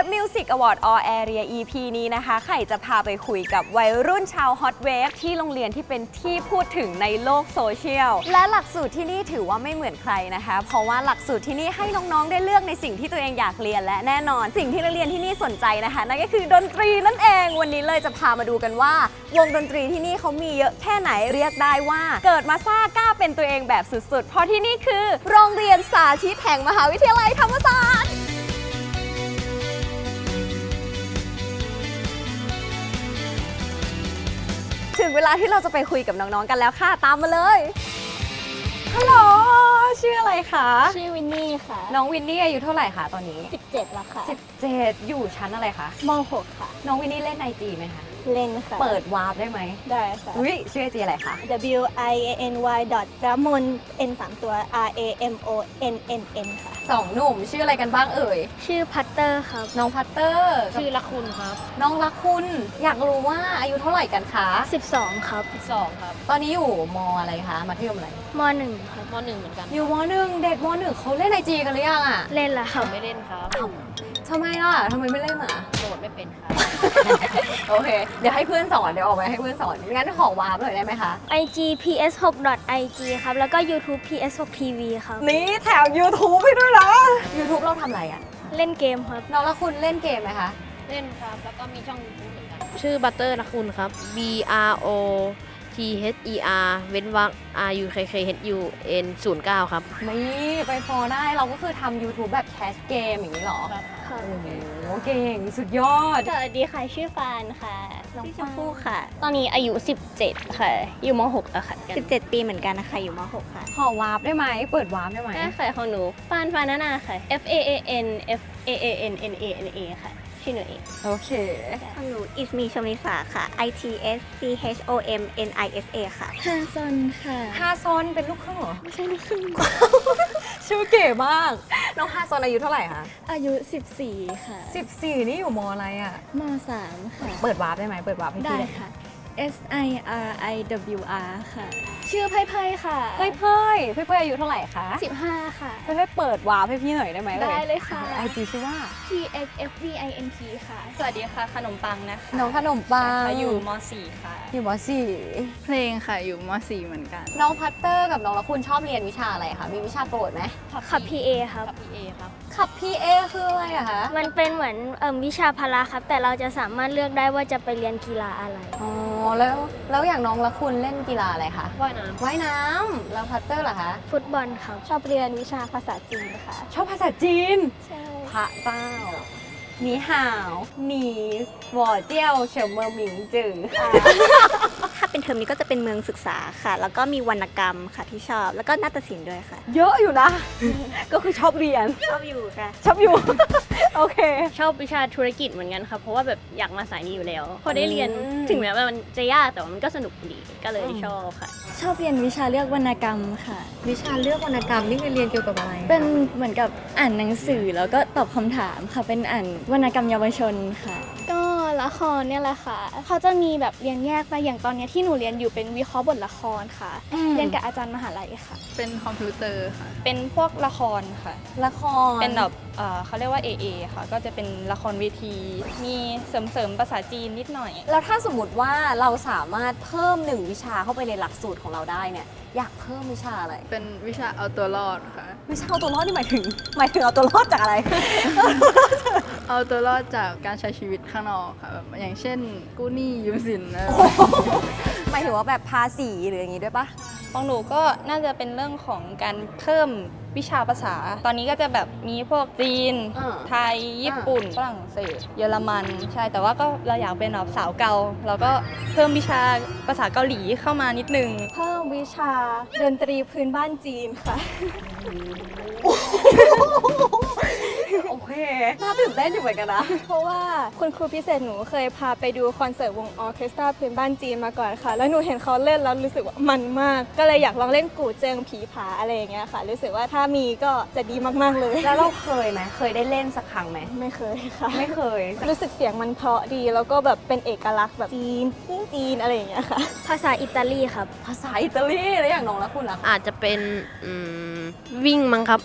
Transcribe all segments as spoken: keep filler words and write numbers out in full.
Music Award All Area อี พี นี้นะคะไข่จะพาไปคุยกับวัยรุ่นชาวฮอตเวฟที่โรงเรียนที่เป็นที่พูดถึงในโลกโซเชียลและหลักสูตรที่นี่ถือว่าไม่เหมือนใครนะคะเพราะว่าหลักสูตรที่นี่ให้น้องๆได้เลือกในสิ่งที่ตัวเองอยากเรียนและแน่นอนสิ่งที่นักเรียนที่นี่สนใจนะคะนั่นก็คือดนตรีนั่นเองวันนี้เลยจะพามาดูกันว่าวงดนตรีที่นี่เขามีเยอะแค่ไหนเรียกได้ว่าเกิดมาซ่ากล้าเป็นตัวเองแบบสุดๆเพราะที่นี่คือโรงเรียนสาธิตแห่งมหาวิทยาลัยธรรมศาสตร์ถึงเวลาที่เราจะไปคุยกับน้องๆกันแล้วค่ะตามมาเลยฮัลโหลชื่ออะไรคะชื่อวินนี่ค่ะน้องวินนี่อายุเท่าไหร่คะตอนนี้สิบเจ็ดแล้วค่ะสิบเจ็ดอยู่ชั้นอะไรคะม หกค่ะน้องวินนี่เล่นไอจีไหมคะเล่นค่ะเปิดวาร์ปได้ไหมได้ค่ะอุ้ยชื่อไอจีอะไรคะ w i a n y ดอทรามน n สามตัว r a m o n n n ค่ะสองหนุ่มชื่ออะไรกันบ้างเอ่ยชื่อพัตเตอร์ครับน้องพัตเตอร์ชื่อลักคุณครับน้องลักคุณอยากรู้ว่าอายุเท่าไหร่กันคะสิบสองครับสิบสองครับตอนนี้อยู่มอะไรคะมัธยมอะไรมหนึ่งครับมหนึ่งเหมือนกันอยู่มหนึ่งเด็กมหนึ่งเขาเล่นไอจีกันหรือยังอ่ะเล่นละค่ะไม่เล่นครับทำไมล่ะทำไมไม่เล่นอ่ะโหลดไม่เป็นครับโอเคเดี๋ยวให้เพื่อนสอนเดี๋ยวออกไปให้เพื่อนสอนงั้นขอวาร์ปเลยได้ไหมคะไอ จี พี เอส หก ดอท ไอ จี ครับแล้วก็ YouTube พี เอส หก ที วี ครับนี่แถว YouTube ให้ด้วยนะ YouTube เราทำอะไรอ่ะเล่นเกมครับน้องละคุณเล่นเกมไหมคะเล่นครับแล้วก็มีช่อง YouTube เหมือนกันชื่อบัตเตอร์ละคุณครับ B R O T H E R เว้นวรรค R U K K H U N ศูนย์เก้าครับนี่ไปฟอลได้เราก็คือทำ YouTube แบบแคสเกมอย่างนี้หรอค่ะโอ้โหเก่งสุดยอดสวัสดีค่ะชื่อฟานค่ะชื่อชมพู่ค่ะตอนนี้อายุสิบเจ็ดค่ะอยู่ม หกแล้วค่ะสิบเจ็ดปีเหมือนกันนะคะอยู่ม หกค่ะขอวาร์ปได้ไหมเปิดวาร์ปได้ไหมได้ค่ะของหนูฟานฟานานาค่ะ F A A N F A A N N A N A ค่ะชื่อหนูเองโอเคของหนูอิสมีชมนิสาค่ะ I T S C H O M N I S A ค่ะฮาซอนค่ะฮาซอนเป็นลูกครึ่งเหรอไม่ใช่ลูกครึ่งชื่อเก๋มากน้องฮาซอนอายุเท่าไหร่คะอายุสิบสี่ค่ะสิบสี่นี่อยู่มอะไรอ่ะมสามค่ะเปิดวาร์ปได้ไหมเปิดวาร์ปให้พี่ได้ค่ะ S I R I W R ค่ะชื่อไพ่ไพ่ค่ะไพ่ไพ่ไพ่ไพ่อายุเท่าไหร่คะสิบห้าค่ะไพ่ไพ่เปิดวาร์ปให้พี่หน่อยได้ไหมได้เลยค่ะไอจีชื่อว่า P X F V I N T ค่ะสวัสดีค่ะขนมปังนะคะน้องขนมปังอยู่ม สี่ค่ะอยู่ม สี่เพลงค่ะอยู่ม สี่เหมือนกันน้องพัตเตอร์กับน้องละคุณชอบเรียนวิชาอะไรคะมีวิชาโปรดไหมขับ พี เอ ครับขับ พี เอ ครับขับ พี เอ คืออะไรอะคะมันเป็นเหมือนเอ่อวิชาพละครับแต่เราจะสามารถเลือกได้ว่าจะไปเรียนกีฬาอะไรอ๋อแล้วแล้วอย่างน้องละคุณเล่นกีฬาอะไรคะว่ายน้ำว่ายน้ำแล้วพัตเตอร์ล่ะคะฟุตบอลครับชอบเรียนวิชาภาษาจีนค่ะชอบภาษาจีนใช่พระเจ้าหนีห่าวหนีหว่อเจี้ยวเฉิมเมอร์หมิงจือถ้าเป็นเทอมนี้ก็จะเป็นเมืองศึกษาค่ะแล้วก็มีวรรณกรรมค่ะที่ชอบแล้วก็นาฏศิลป์ด้วยค่ะเยอะอยู่นะก็คือชอบเรียนชอบอยู่ค่ะชอบอยู่โอเคชอบวิชาธุรกิจเหมือนกันค่ะเพราะว่าแบบอยากมาสายนี้อยู่แล้วพอได้เรียนถึงแม้ว่ามันจะยากแต่ว่ามันก็สนุกดีก็เลยชอบค่ะชอบเรียนวิชาเลือกวรรณกรรมค่ะวิชาเลือกวรรณกรรมนี่คือเรียนเกี่ยวกับอะไรเป็นเหมือนกับอ่านหนังสือแล้วก็ตอบคำถามค่ะเป็นอ่านวรรณกรรมเยาวชนค่ะก็ละครเนี่ยแหละค่ะเขาจะมีแบบเรียนแยกไปอย่างตอนนี้ที่หนูเรียนอยู่เป็นวิเคราะห์บทละครค่ะเรียนกับอาจารย์มหาลัยค่ะเป็นคอมพิวเตอร์ค่ะเป็นพวกละครค่ะละครเป็นแบบเขาเรียกว่า เอ เอ ค่ะก็จะเป็นละครเวทีมีเสริมๆภาษาจีนนิดหน่อยแล้วถ้าสมมติว่าเราสามารถเพิ่มหนึ่งวิชาเข้าไปในหลักสูตรของเราได้เนี่ยอยากเพิ่มวิชาอะไรเป็นวิชาเอาตัวรอดค่ะวิชาเอาตัวรอดนี่หมายถึงหมายถึงเอาตัวรอดจากอะไรเอาตัวรอดจากการใช้ชีวิตข้างนอกค่ะแบบอย่างเช่นกู้หนี้ยืมสินนะหมายถึงว่าแบบภาษีหรืออย่างนี้ด้วยปะของหนูก็น่าจะเป็นเรื่องของการเพิ่มวิชาภาษาตอนนี้ก็จะแบบมีพวกจีนไทยญี่ปุ่นฝรั่งเศสเยอรมันใช่แต่ว่าก็เราอยากเป็นแบบสาวเกาเราก็เพิ่มวิชาภาษาเกาหลีเข้ามานิดนึงเพิ่มวิชาดนตรีพื้นบ้านจีนค่ะโอเคน่าตื่นเต้นอยู่เหมือนกันนะเพราะว่าคุณครูพิเศษหนูเคยพาไปดูคอนเสิร์ตวงออร์เคสตราพื้นบ้านจีนมาก่อนค่ะแล้วหนูเห็นเขาเล่นแล้วรู้สึกว่ามันมากก็เลยอยากลองเล่นกู่เจิงผีผาอะไรอย่างเงี้ยค่ะรู้สึกว่าถ้ามีก็จะดีมากๆเลยแล้วเราเคยไหมเคยได้เล่นสักครั้งไหมไม่เคยค่ะไม่เคยรู้สึกเสียงมันเพราะดีแล้วก็แบบเป็นเอกลักษณ์แบบจีนจีนอะไรอย่างเงี้ยค่ะภาษาอิตาลีครับภาษาอิตาลีแล้วอย่างน้องแล้วคุณล่ะอาจจะเป็นวิ่งมั้งครับ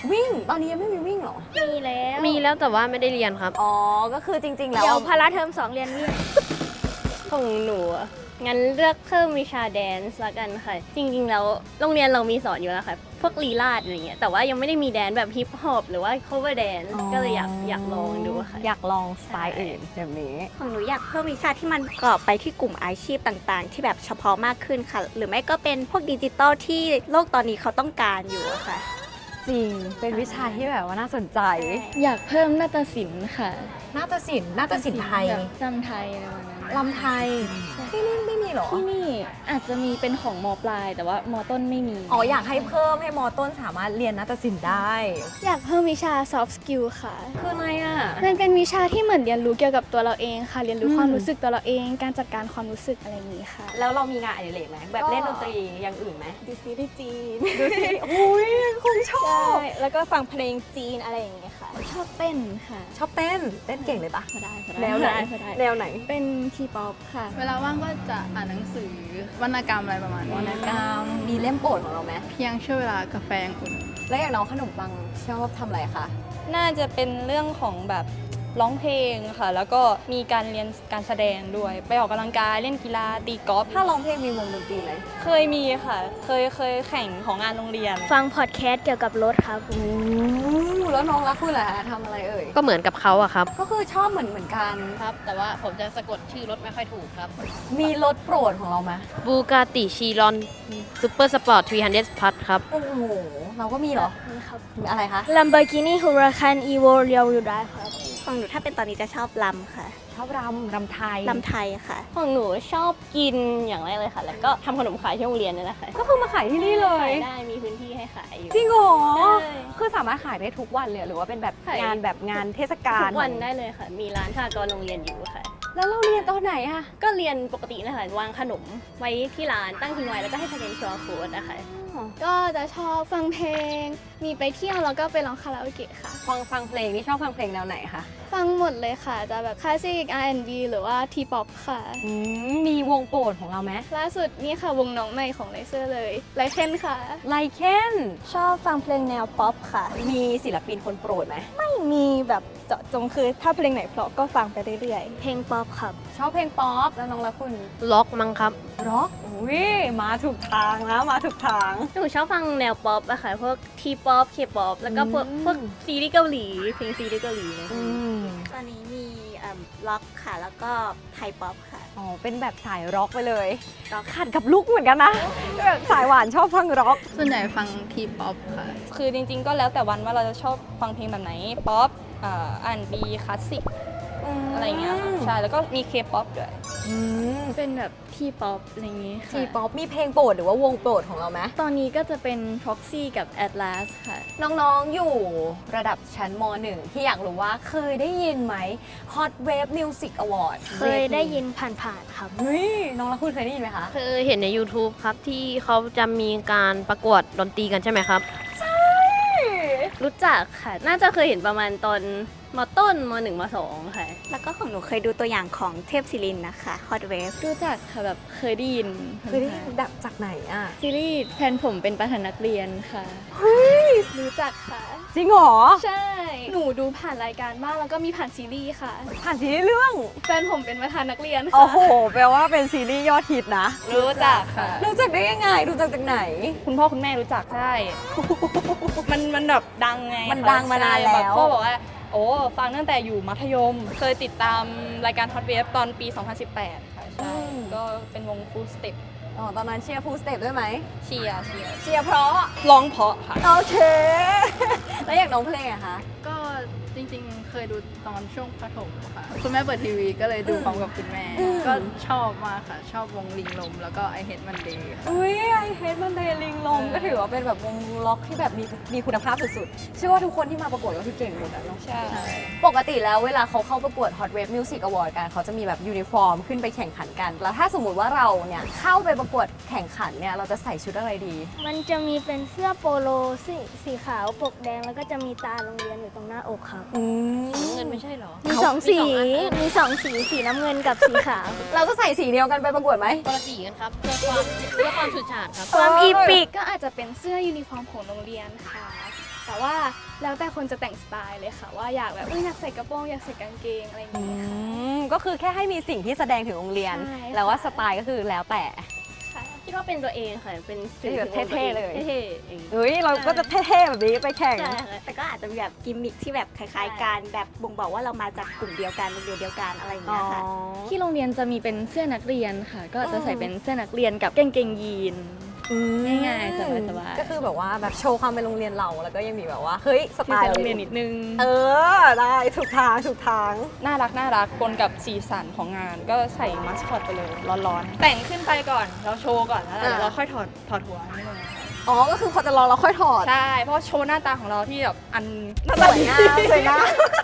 วิ่งตอนนี้ยังไม่มีวิ่งเหรอมีแล้วมีแล้วแต่ว่าไม่ได้เรียนครับอ๋อก็คือจริง ๆ แล้วเดี๋ยวพาราเทอมสองเรียนวิ่งของหนูอะงั้นเลือกเพิ่มวิชาแดนซ์ละกันค่ะ จริงๆแล้วโรงเรียนเรามีสอนอยู่แล้วค่ะ พวกลีลาดอะไรเงี้ยแต่ว่ายังไม่ได้มีแดนแบบฮิปฮอปหรือว่า cover dance ก็เลยอยากอยากลองดูค่ะอยากลองสไตล์อื่นแบบนี้ของหนูอยากเพิ่มวิชาที่มันกรอบไปที่กลุ่มอาชีพต่างๆ ที่แบบเฉพาะมากขึ้นค่ะ หรือไม่ก็เป็นพวกดิจิตอลที่โลกตอนนี้เขาต้องการอยู่อะค่ะจริงเป็นวิชาที่แบบว่าน่าสนใจอยากเพิ่มนาฏศิลป์ค่ะนาฏศิลป์นาฏศิลป์ไทยแบบรำไทยอะไรประมาณนั้นลำไทยที่นี่ไม่มีเหรอที่นี่อาจจะมีเป็นของมปลาย แต่ว่ามต้นไม่มีอ๋ออยากให้เพิ่มให้มอต้นสามารถเรียนนาฏศิลป์ได้อยากเพิ่มวิชา soft skill ค่ะคืออะไรอ่ะมันเป็นวิชาที่เหมือนเรียนรู้เกี่ยวกับตัวเราเองค่ะ เรียนรู้อืมความรู้สึกตัวเราเอง การจัดการความรู้สึกอะไรอย่างนี้ค่ะแล้วเรามีงานอดิเรกไหมแบบเล่นดนตรีอย่างอื่นไหมดูซีรีส์จีนดูสิอุ้ยคงชอบแล้วก็ฟังเพลงจีนอะไรอย่างเงี้ยค่ะ ชอบเต้นค่ะชอบเต้นเต้นเก่งเลยปะพอได้พอได้แนวไหนพอได้แนวไหนเป็นทีป๊อปค่ะเวลาว่างก็จะอ่านหนังสือวรรณกรรมอะไรประมาณวรรณนี้กรรมมีเล่มโปรดของเราไหมเพียงช่วงเวลากาแฟอุ่นแล้วอย่างน้องขนมปังชอบทำอะไรคะน่าจะเป็นเรื่องของแบบร้องเพลงค่ะ แล้วก็มีการเรียนการแสดงด้วย ไปออกกำลังกายเล่นกีฬาตีกอล์ฟถ้าร้องเพลงมีวงดนตรีไหมเคยมีค่ะ เคยเคยแข่งของงานโรงเรียนฟังพอดแคสต์เกี่ยวกับรถครับอู้แล้วน้องรักคุณเหรอคะทำอะไรเอ่ยก็เหมือนกับเขาอะครับก็คือชอบเหมือนเหมือนกันครับ แต่ว่าผมจะสะกดชื่อรถไม่ค่อยถูกครับมีรถโปรดของเราไหมบูกาติชีรอนซูเปอร์สปอร์ตสามร้อย Plus ครับโอ้โหเราก็มีเหรอนี่ครับมีอะไรคะ Lamborghini Huracan Evo Real Wheel Drive ครับของหนูถ้าเป็นตอนนี้จะชอบลำค่ะชอบรำรำไทยลำไทยค่ะของหนูชอบกินอย่างแรกเลยค่ะ แล้วก็ทำขนมขายที่โรงเรียนนี่แหละค่ะก็คือมาขายที่นี่เลยขายได้มีพื้นที่ให้ขายอยู่จริงเหรอใช่คือสามารถขายได้ทุกวันเลยหรือว่าเป็นแบบขายงานแบบงานเทศกาลทุกวันได้เลยค่ะ มีร้านสหกรณ์โรงเรียนอยู่ค่ะแล้วเราเรียนตอนไหนอะก็เรียนปกตินะคะวางขนมไว้ที่ร้านตั้งทิ้งไว้แล้วก็ให้สแกน คิว อาร์ Code นะคะก็จะชอบฟังเพลง มีไปเที่ยวแล้วก็ไปร้องคาราโอเกะค่ะฟังฟังเพลงนี่ชอบฟังเพลงแนวไหนคะฟังหมดเลยค่ะ จะแบบคลาสสิก อาร์ แอนด์ บี หรือว่าทีป๊อปค่ะอืมมีวงโปรดของเราไหมล่าสุดนี่ค่ะวงน้องใหม่ของไลเซอร์เลยไลเคนค่ะไลเคนชอบฟังเพลงแนวป๊อปค่ะมีศิลปินคนโปรดไหมไม่มีแบบเจาะจงคือถ้าเพลงไหนเพราะก็ฟังไปเรื่อยๆ เพลงป๊อปครับชอบเพลงป๊อปแล้วน้องละคุณล็อกมั้งครับร็อกอุ้ยมาถูกทางนะมาถูกทางหนูชอบฟังแนวป๊อปอะค่ะ พวกทีป๊อป เคป๊อป แล้วก็พวกอืมพวกซีรีส์เกาหลี เพลงซีรีส์เกาหลีเลยอืมตอนนี้มีเอิ่มล็อกค่ะ แล้วก็ไทยป๊อปค่ะอ๋อเป็นแบบสายร็อกไปเลยขัดกับลุกเหมือนกันนะแบบสายหวานชอบฟังร็อกๆ ส่วนใหญ่ฟังทีป๊อปค่ะคือจริงๆ ก็แล้วแต่วันว่าเราจะชอบฟังเพลงแบบไหน ป๊อปอ่าอันบีคลาสสิกอะไรเงี้ยค่ะใช่ แล้วก็มีเคป๊อปด้วยอืมเป็นแบบทีป๊อปอะไรอย่างงี้ค่ะทีป๊อปมีเพลงโปรดหรือว่าวงโปรดของเราไหมตอนนี้ก็จะเป็น Proxy กับ Atlas ค่ะน้องๆ อยู่ระดับชั้นม หนึ่ง ที่อยากรู้ว่าเคยได้ยินไหม Hot Wave Music Award เคยได้ยินผ่านๆครับเฮ้ยน้องละคุณเคยได้ยินไหมคะเคยเห็นใน YouTube ครับที่เขาจะมีการประกวดดนตรีกันใช่ไหมครับรู้จักค่ะ น่าจะเคยเห็นประมาณตอนมต้นมหนึ่งมสองค่ะแล้วก็ของหนูเคยดูตัวอย่างของเทพศิรินทร์นะคะ Hot Wave รู้จักค่ะแบบเคยได้ยินเคยได้ยินแบบจากไหนอ่ะซีรีส์แฟนผมเป็นประธานนักเรียนค่ะรู้จักค่ะจริงเหรอใช่ หนูดูผ่านรายการบ้างแล้วก็มีผ่านซีรีส์ค่ะผ่านซีรีส์เรื่องแฟนผมเป็นประธานนักเรียนโอ้ค่ะโห แปลว่าเป็นซีรีส์ยอดฮิตนะรู้จักค่ะรู้จักได้ยังไง รู้จักจากไหนคุณพ่อคุณแม่รู้จักใช่ มันมันแบบดังไงมันดังมานานแล้วใช่บบพ่อบอกว่า โอ้ ฟังตั้งแต่อยู่มัธยม เคยติดตามรายการ Hot Wave ตอนปี สองพันสิบแปด ค่ะ ใช่ ก็เป็นวง Full Step อ๋อ ตอนนั้นเชียร์ฟูลสเต็ปด้วยไหมเชียร์เชียร์เชียร์เพราะร้องเพราะค่ะโอเค แล้วอย่างน้องเพลงอะคะก็จริงๆ เคยดูตอนช่วงประถมค่ะ คุณแม่เปิดทีวีก็เลยดูพร้อมกับคุณแม่อืมก็ชอบมากค่ะ ชอบวงลิงลม แล้วก็ไอเฮดมันเดย์ค่ะอุ้ยไอเฮดมันเดลิงลมก็ถือว่าเป็นแบบวงล็อกที่แบบมีมีคุณภาพสุดๆ เชื่อว่าทุกคนที่มาประกวดก็คือเก่งหมดอะเนาะใช่ปกติแล้วเวลาเขาเข้าประกวด Hot Wave Music Award กันเขาจะมีแบบยูนิฟอร์มขึ้นไปแข่งขันกัน แล้วถ้าสมมุติว่าเราเนี่ยเข้าไปประกวดแข่งขันเนี่ยเราจะใส่ชุดอะไรดีมันจะมีเป็นเสื้อโปโลสีสีขาวปกแดงแล้วก็จะมีตาโรงเรียนอยู่ตรงหน้าอกครับอืมเงินไม่ใช่เหรอมีสองสีมีสองอันมีสองสีสีน้ำเงินกับสีขาวเราจะใส่สีเดียวกันไปประกวดไหมคนละสีกันครับ เพื่อความเพื่อความฉูดฉาดครับความอีปิกก็อาจจะเป็นเสื้อยูนิฟอร์มของโรงเรียนค่ะแต่ว่าแล้วแต่คนจะแต่งสไตล์เลยค่ะว่าอยากแบบอยากใส่กระโปรงอยากใส่กางเกงอะไรอย่างอืเงี้ยค่ะมก็คือแค่ให้มีสิ่งที่แสดงถึงโรงเรียนใช่ค่ะแล้วว่าสไตล์ก็คือแล้วแต่คิดว่าเป็นตัวเองค่ะ เป็นสิ่งแบบที่เท่ๆเลยเท่ๆเองเฮ้ยเราก็จะเท่ๆแบบนี้ไปแข่งใช่ค่ะแต่ก็อาจจะมีแบบกิมมิคที่แบบคล้ายๆกันแบบบ่งบอกว่าเรามาจากกลุ่มเดียวกันโรงเรียนเดียวกันอะไรอย่างอ๋อเงี้ยค่ะที่โรงเรียนจะมีเป็นเสื้อนักเรียนค่ะ ก็จะใส่เป็นเสื้อนักเรียนกับกางเกงยีน ง่ายๆสบายๆก็คือแบบว่าแบบโชว์ความเป็นโรงเรียนเราแล้วก็ยังมีแบบว่าเฮ้ยสไตที่ล์โรงเรียนนิดนึงเออได้ถูกทางถูกทางน่ารักน่ารักปนกับสีสันของงานก็ใส่มัสคอตไปเลยร้อนๆ แต่งขึ้นไปก่อนเราโชว์ก่อนแล้วเดี๋ยวเราค่อยถอดถอดหัวนิดนึงค่ะอ๋อก็คือพอจะรอเราค่อยถอดใช่ เพราะโชว์หน้าตาของเราที่แบบอันสวยงามสวยงาม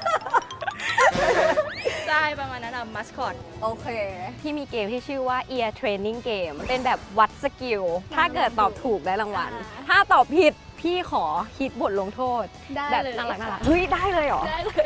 ใช่ประมาณนั้นอะมัสคอตโอเคที่มีเกมที่ชื่อว่า Ear Training Game เป็นแบบวัดสกิลถ้าเกิดตอบถูกได้รางวัล ถ้าตอบผิดพี่ขอคิดบทลงโทษได้แบบเลยน่ารักน่ารัค่ะกเฮ้ยได้เลยเหรอได้เลย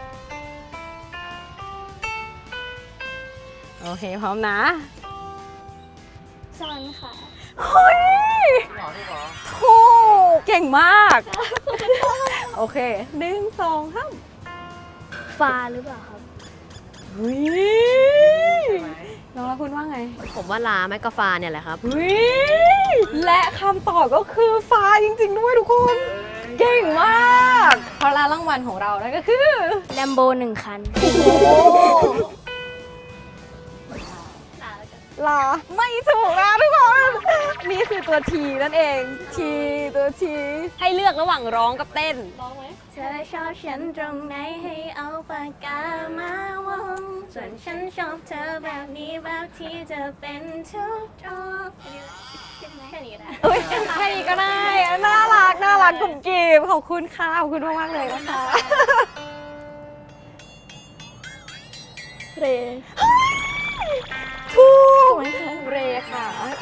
โอเคพร้อมนะซอนค่ะเฮ้ยถูกเก่งมาก โอเคหนึ่งสองห้าฟ้าหรือเปล่าครับเฮ้ยน้องละคุณว่าไงผมว่าลาแมกกาฟาเนี่ยแหละครับเฮ้ยและคำตอบก็คือฟ้าจริงๆด้วยทุกคน เก่งมากเพราะรารางวัลของเรานั่นก็คือแลมโบหนึ่งคันลาไม่ถูกนะทุกคน นี่คือตัวทีนั่นเอง ทีตัวทีให้เลือกระหว่างร้องกับเต้นเธอชอบฉันตรงไหนให้เอาปากกามาวงส่วนฉันชอบเธอแบบนี้แบบที่จะเป็นทุกตรงแค่นี้ก็ได้เอ้ยแค่นี้ก็ได้น่ารักน่ารักกลุ่มกีบขอบคุณค่ะขอบคุณมากๆเลยนะคะเรถูกเรค่ะ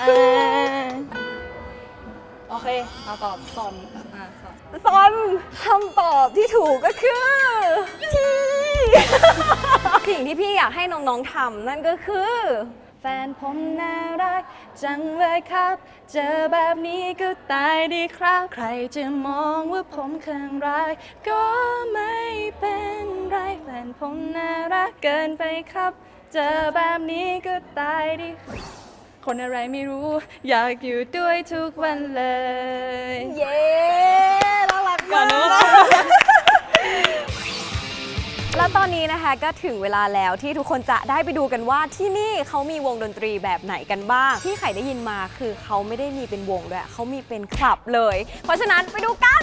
โอเคเอาตอบซอนอ่ะซอนซอนคำตอบที่ถูกก็คือทีสิ่งที่พี่อยากให้น้องๆทำนั่นก็คือแฟนผมน่ารักจังเลยครับ เจอแบบนี้ก็ตายดีครับ ใครจะมองว่าผมเคืองร้ายก็ไม่เป็นไรแฟนผมน่ารักเกินไปครับ เจอแบบนี้ก็ตายดีคนอะไรไม่รู้อยากอยู่ด้วยทุกวันเลยเย้น่ารักก่อนนะมากแล้วตอนนี้นะคะก็ถึงเวลาแล้วที่ทุกคนจะได้ไปดูกันว่าที่นี่เขามีวงดนตรีแบบไหนกันบ้าง ที่ไข่ได้ยินมาคือเขาไม่ได้มีเป็นวงด้วยเขามีเป็นคลับเลย เพราะฉะนั้นไปดูกัน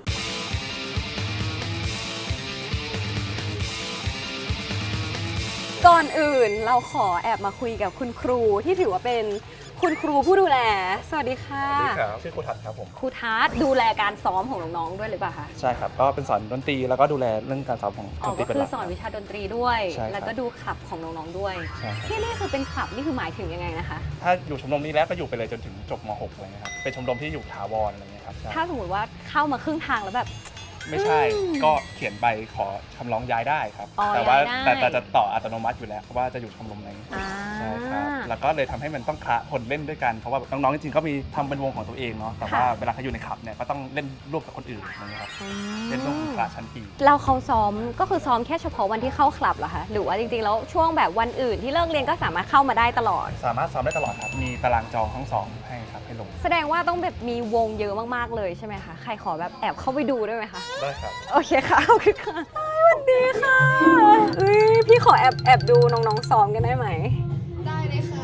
ก่อนอื่นเราขอแอบมาคุยกับคุณครูที่ถือว่าเป็นคุณครูผู้ดูแลสวัสดีค่ะสวัสดีครับชื่อครูทัศน์ครับผมครูทัศน์ดูแลการซ้อมของน้องๆด้วยหรือเปล่าคะใช่ครับก็เป็นสอนดนตรีแล้วก็ดูแลเรื่องการซ้อมของอ๋ดอนตรีก็เป็นคืหอลักสอนวิชาดนตรีด้วยใช่ครับแล้วก็ดูคลับของน้องๆด้วยใช่ครับที่นี่คือเป็นคลับนี่คือหมายถึงยังไงนะคะถ้าอยู่ชมรมนี้แล้วก็อยู่ไปเลยจนถึงจบม .หก อะไรเงี้ยครับเป็นชมรมที่อยู่ถาวรอะไรเงี้ยครับใช่ถ้าสมมติว่าเข้ามาครึ่งทางแล้วแบบไม่ใช่ก็เขียนใบขอคำร้องย้ายได้ครับอ๋อแต่ว่าย้ายได้แต่แต่จะต่ออัตโนมัติอยู่แล้วว่าจะอยู่ชมรมไหนอ่าใช่ครับแล้วก็เลยทำให้มันต้องคละคนเล่นด้วยกันเพราะว่าน้องๆจริงๆก็มีทำเป็นวงของตัวเองเนาะแต่ว่าเวลาเขาอยู่ในคลับเนี่ยก็ต้องเล่นร่วมกับคนอื่นอะไรเงี้ยครับเล่นร่วมกับคลาสชั้นปีเราเขาซ้อมก็คือซ้อมแค่เฉพาะวันที่เข้าคลับเหรอคะหรือว่าจริงๆแล้วช่วงแบบวันอื่นที่เลิกเรียนก็สามารถเข้ามาได้ตลอดสามารถซ้อมได้ตลอดครับมีตารางจองทั้งสองให้ครับให้ลงแสดงว่าต้องแบบมีวงเยอะมากๆเลยใช่ไหมคะใครขอแบบแอบเข้าไปดูได้ไหมคะได้ครับโอเคค่ะขอบคุณค่ะสวัสดีค่ะเฮ้ยพี่ขอแอบแอบดูน้องๆซ้อมกันได้ไหมได้เลยค่ะ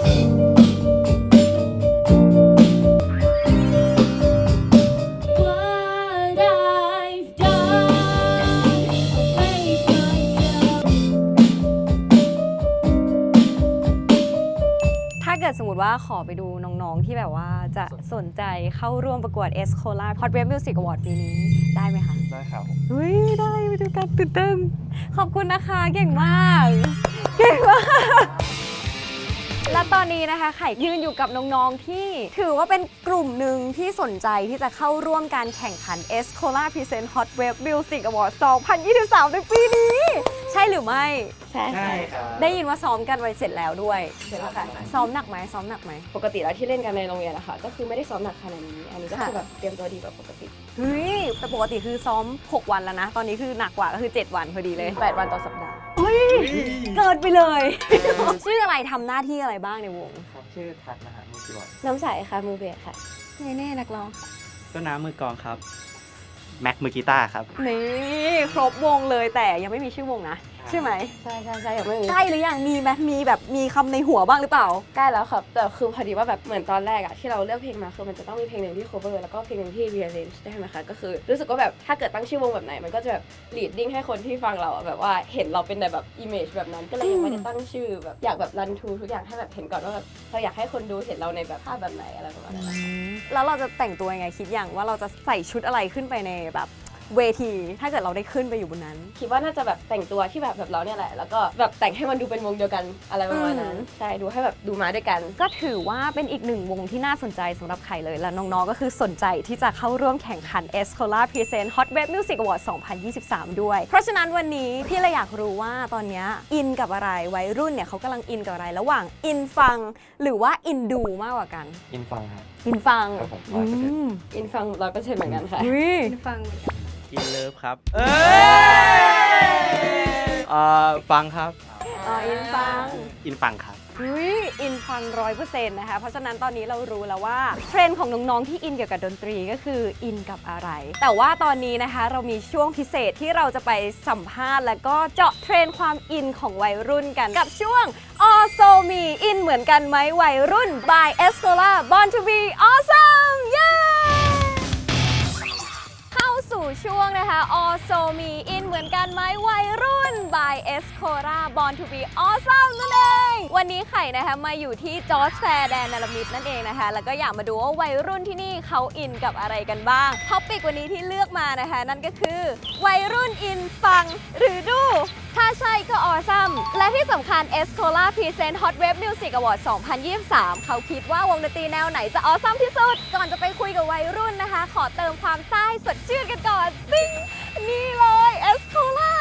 ถ้าเกิดสมมติว่าขอไปดูน้องๆที่แบบว่าจะสนใจเข้าร่วมประกวด Escola Hot Wave Music Award ปีนี้ได้ไหมคะได้ครับผมเฮ้ยได้ไปดูกันตื่นเต้นขอบคุณนะคะเก่งมากเก่งมากและตอนนี้นะคะไข่ยืนอยู่กับน้องๆที่ถือว่าเป็นกลุ่มหนึ่งที่สนใจที่จะเข้าร่วมการแข่งขัน Escola Present Hot Wave Music Award สองพันยี่สิบสามในปีนี้ใช่หรือรือไม่ใช่ใช่ครับได้ยินว่าซ้อมกันไว้เสร็จแล้วด้วยเสร็จแล้วค่ะซ้อมหนักไหมซ้อมหนักไหมปกติแล้วที่เล่นกันในโรงเรียนนะคะก็คือไม่ได้ซ้อมหนักขนาดนี้อันนี้ก็คือแบบเตรียมตัวดีกว่าปกติเฮ้ยแต่ปกติคือซ้อมหกวันแล้วนะตอนนี้คือหนักกว่าก็คือเจ็ดวันพอดีเลยแปดวันต่อสัปดาห์เฮ้ยเกินไปเลย ชื่ออะไรทำหน้าที่อะไรบ้างในวงครับชื่อทัศน์นะฮะมือกีบอร์ดน้ำใสค่ะมือเบสค่ะเน่เน่นักร้องต้นน้ำมือกลองครับแม็กมือกีตาร์ครับนี่ครบวงเลยแต่ยังไม่มีชื่อวงนะใช่ไหมใช่ใช่ใช่อย่างไม่มีใกล้หรือยังมีไหมมีแบบมีคำในหัวบ้างหรือเปล่าใกล้แล้วครับแต่คือพอดีว่าแบบเหมือนตอนแรกอะที่เราเลือกเพลงมาคือมันจะต้องมีเพลงหนึ่งที่ cover แล้วก็เพลงหนึ่งที่ rearrange ได้ไหมคะก็คือรู้สึกว่าแบบถ้าเกิดตั้งชื่อวงแบบไหนมันก็จะแบบ leading ให้คนที่ฟังเราอะแบบว่าเห็นเราเป็นในแบบ image แบบนั้นก็เลยยังไม่ได้ตั้งชื่อแบบอยากแบบ run to ทุกอย่างให้แบบเห็นก่อนว่าแบบเราอยากให้คนดูเห็นเราในแบบภาพแบบไหนอะไรประมาณนั้นแล้วเราจะแต่งตัวยังไงคิดอย่างว่าเราจะใส่ชุดอะไรขึ้นไปในแบบเวทีถ้าเกิดเราได้ขึ้นไปอยู่บนนั้นคิดว่าน่าจะแบบแต่งตัวที่แบบแบบเราเนี่ยแหละแล้วก็แบบแต่งให้มันดูเป็นวงเดียวกันอะไรประมาณนั้นใช่ดูให้แบบดูมาด้วยกันก็ถือว่าเป็นอีกหนึ่งวงที่น่าสนใจสำหรับใครเลย และน้องๆ ก็คือสนใจที่จะเข้าร่วมแข่งขัน Escola Present Hot Wave Music Award สองพันยี่สิบสาม ด้วย เพราะฉะนั้นวันนี้พี่เลยอยากรู้ว่าตอนนี้อินกับอะไรวัยรุ่นเนี่ยเขากำลังอินกับอะไรระหว่างอินฟังหรือว่าอินดูมากกว่ากันอินฟังครับอินฟังครับผมอืมอินฟังร้อยเปอร์เซ็นต์เหมือนกันค่ะอุ๊ยฟังอินเลิฟครับเอ้ยเอ่อฟังครับอ๋ออินฟังอินฟังครับอุ๊ยอินฟังร้อยเปอร์เซ็นต์นะคะเพราะฉะนั้นตอนนี้เรารู้แล้วว่าเทรนด์ของน้องๆที่อินเกี่ยวกับดนตรีก็คืออินกับอะไร แต่ว่าตอนนี้นะคะเรามีช่วงพิเศษที่เราจะไปสัมภาษณ์ แล้วก็เจาะเทรนด์ความอินของวัยรุ่นกันกับช่วง Also Me อินเหมือนกันไหมวัยรุ่น by Escola Born to be Awesome เย้ เข้าสู่ช่วงนะคะ Also Me อินเหมือนกันไหมวัยรุ่น by Escola Born to be Awesome นั่นเองวันนี้ไข่นะคะมาอยู่ที่จอร์จแฟร์แดนนารามิดนั่นเองนะคะแล้วก็อยากมาดูว่าวัยรุ่นที่นี่เขาอินกับอะไรกันบ้างท็อปิกวันนี้ที่เลือกมานะคะนั่นก็คือวัยรุ่นอินฟังหรือดูถ้าใช่ก็ Awesome และที่สำคัญ Escola Present Hot Wave Music Award สองพันยี่สิบสาม เขาคิดว่าวงดนตรีแนวไหนจะ Awesome ที่สุดก่อนจะไปคุยกับวัยรุ่นนะคะขอเติมความซ่าให้สดชื่นกันก่อนติ๊งนี่เลย Escola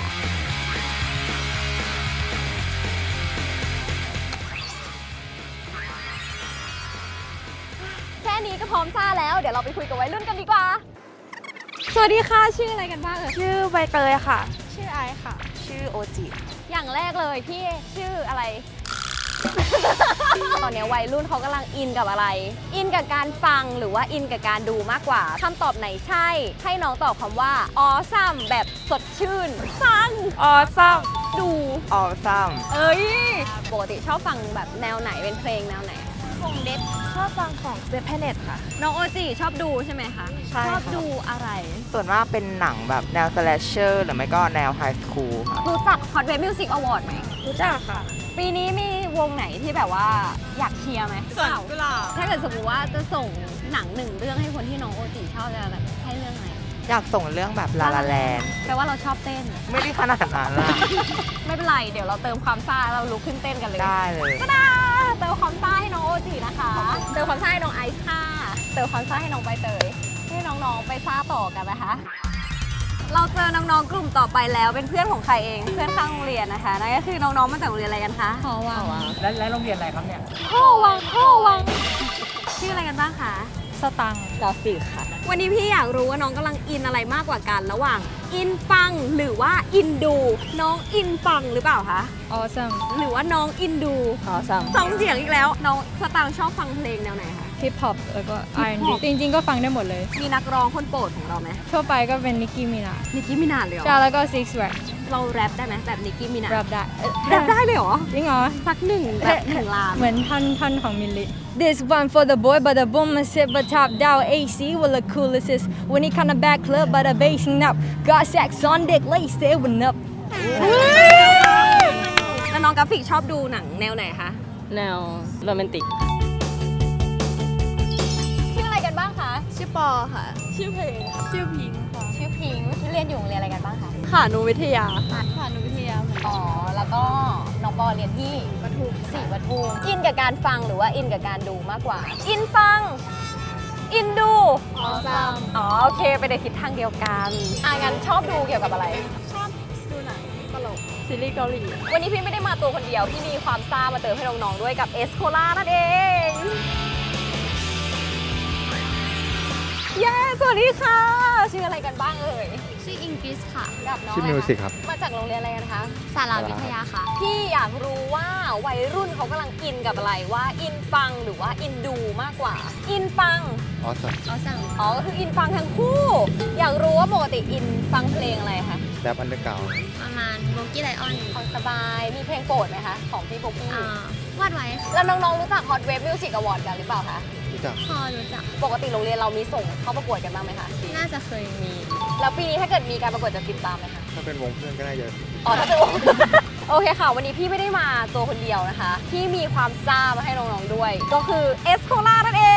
แค่นี้ก็พร้อมซ่าแล้วเดี๋ยวเราไปคุยกับวัยรุ่นกันดีกว่าสวัสดีค่ะชื่ออะไรกันบ้างเอ่ยชื่อใบเตยค่ะ ชื่อไอค่ะ ชื่อโอจิอย่างแรกเลยพี่ชื่ออะไร ตอนนี้วัยรุ่นเขากำลังอินกับอะไร อินกับการฟังหรือว่าอินกับการดูมากกว่าคำตอบไหนใช่ให้น้องตอบคำว่า awesome แบบสดชื่น ฟังออซัมดูออซัมเอ้ยปกติชอบฟังแบบแนวไหนเป็นเพลงแนวไหนวงเด็ดชอบฟังของเซเพเนตค่ะน้องโอจิชอบดูใช่ไหมคะใช่ชอบค่ะดูอะไรส่วนมากเป็นหนังแบบแนวสแลชเชอร์หรือไม่ก็แนวไฮสคูลค่ะรู้จัก Hot Wave Music Award ไหมรู้จักค่ะปีนี้มีวงไหนที่แบบว่าอยากเชียร์ไหมส่วนกุหลาบถ้าเกิดสมมติว่าจะส่งหนังหนึ่งเรื่องให้คนที่น้องโอจิชอบจะแบบให้เรื่องไหนอยากส่งเรื่องแบบลาลาแลนแปลว่าเราชอบเต้นไม่ได้ขนาดนั้นละไม่เป็นไร เดี๋ยวเราเติมความซ่าเราลุกขึ้นเต้นกันเลยได้เลยก็ได้เติมความซ่าให้น้องโอจินะคะ เติมความซ่าให้น้องไอซ์ค่ะ เติมความซ่าให้น้องใบเตย ให้น้องๆไปซ่าต่อกันนะคะ เราเจอน้องๆกลุ่มต่อไปแล้วเป็นเพื่อนของใครเอง เพื่อนข้างโรงเรียนนะคะ นั่นก็คือน้องๆมาจากโรงเรียนอะไรกันคะหอวังและและโรงเรียนอะไรครับเนี่ยหอวังหอวัง ชื่ออะไรกันบ้างคะสตังค์กราฟิกค่ะวันนี้พี่อยากรู้ว่าน้องกำลังอินอะไรมากกว่ากันระหว่างอินฟังหรือว่าอินดู น้องอินฟังหรือเปล่าคะ Awesome หรือว่าน้องอินดู Awesome สองเสียงอีกแล้ว น้องสตางค์ชอบฟังเพลงแนวไหนคะฮิปฮอปแล้วก็ Hip อาร์ แอนด์ บี Hop จริงๆก็ฟังได้หมดเลยมีนักร้องคนโปรดของเราไหมทั่วไปก็เป็นนิกกี้มินานิกกี้มินาเลยเหรอใช่แล้วก็ Six Rack เราแรปได้ไหมแบบนิกกี้มินาแรปได้เอ่อแรปได้เลยเหรอจริงเหรอสักหนึ่งแบบหนึ่งลามเหมือนท่อนท่อนของมิลลิ This one for the boy but the boom must sit but top down A C will the coolest is when he kinda back club but the bassing up got sex on deck lace it went up แล้วน้องกราฟิกชอบดูหนังแนวไหนคะแนวโรแมนติกชื่ออะไรกันบ้างคะชื่อปอค่ะชื่อเพลง ชื่อพิงค์ค่ะชื่อพิงค์เรียนอยู่โรงเรียนอะไรกันบ้างคะขานุวิทยาค่ะนุวิทยาอ๋อ แล้วก็น้องปอเรียนที่ปทุมสี่ปทุมอินกับการฟังหรือว่าอินกับการดูมากกว่า อินฟัง อินดูออซัมอ๋อ โอเค ไปในทิศทางเดียวกันอ่ะงั้นชอบดูเกี่ยวกับอะไรชอบดูหนังตลกซีรีส์เกาหลีวันนี้พี่ไม่ได้มาตัวคนเดียวพี่มีความซ่ามาเติมให้น้องๆด้วยกับเอสโคล่านั่นเอง เย้ สวัสดีค่ะ ชื่ออะไรกันบ้างเอ่ยชื่ออิงกิสค่ะกับน้องชื่อมิวสิกครับมาจากโรงเรียนอะไรกันคะสาราวิทยาค่ะพี่อยากรู้ว่าวัยรุ่นเขากำลังอินกับอะไรว่าอินฟังหรือว่าอินดูมากกว่า อินฟังออสอ๋อสั่งอ๋อก็คืออินฟังทั้งคู่ อยากรู้ว่าปกติอินฟังเพลงอะไรคะแรปอันเดอร์เก่าประมาณโบกี้ไลออนฟังสบายมีเพลงโปรดไหมคะของพี่โบกี้วาดไว้แล้วน้องๆรู้จัก Hot Wave Music Award กันหรือเปล่าคะรู้จักพอรู้จักปกติโรงเรียนเรามีส่งเข้าประกวดกันบ้างไหมคะน่าจะเคยมีแล้วปีนี้ถ้าเกิดมีการประกวดจะติดตามไหมคะถ้าเป็นวงเพื่อนก็น่าจะอ๋อถ้าเป็นวง โอเคค่ะ วันนี้พี่ไม่ได้มาตัวคนเดียวนะคะ พี่มีความซ่ามาให้น้องๆด้วย ก็คือเอสโคล่านั่นเอง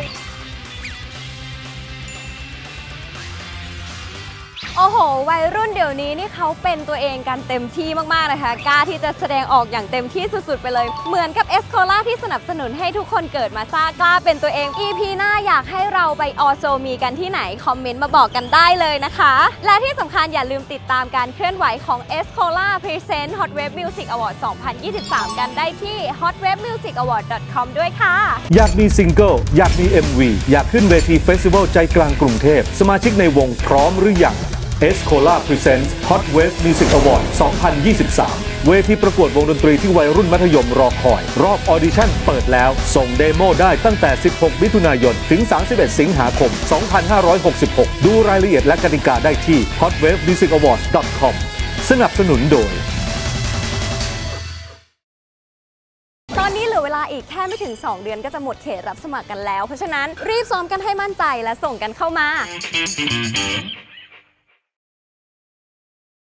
โอ้โห วัยรุ่นเดี๋ยวนี้นี่เขาเป็นตัวเองกันเต็มที่มากๆนะคะกล้าที่จะแสดงออกอย่างเต็มที่สุดๆไปเลย เหมือนกับเอสโคล่าที่สนับสนุนให้ทุกคนเกิดมาซ่ากล้าเป็นตัวเอง อี พี หน้าอยากให้เราไปออโซมีกันที่ไหนคอมเมนต์มาบอกกันได้เลยนะคะ และที่สำคัญอย่าลืมติดตามการเคลื่อนไหวของ Escola Present Hot Wave Music Award สองพันยี่สิบสาม กันได้ที่ ฮอตเวฟมิวสิกอวอร์ด ดอท คอม ด้วยค่ะอยากมีซิงเกิลอยากมี เอ็ม วี อยากขึ้นเวทีเฟสติวัลใจกลางกรุงเทพสมาชิกในวงพร้อมหรือยังEscola Presents Hot Wave Music Award สองพันยี่สิบสาม เวทีประกวดวงดนตรีที่วัยรุ่นมัธยมรอคอย รอบออดิชั่นเปิดแล้ว ส่งเดโมได้ตั้งแต่ สิบหก มิถุนายน ถึง สามสิบเอ็ด สิงหาคม สองพันห้าร้อยหกสิบหก ดูรายละเอียดและกติกาได้ที่ ฮอตเวฟมิวสิกอวอร์ด ดอท คอม สนับสนุนโดยตอนนี้เหลือเวลาอีกแค่ไม่ถึง สอง เดือนก็จะหมดเขตรับสมัครกันแล้ว เพราะฉะนั้นรีบซ้อมกันให้มั่นใจและส่งกันเข้ามา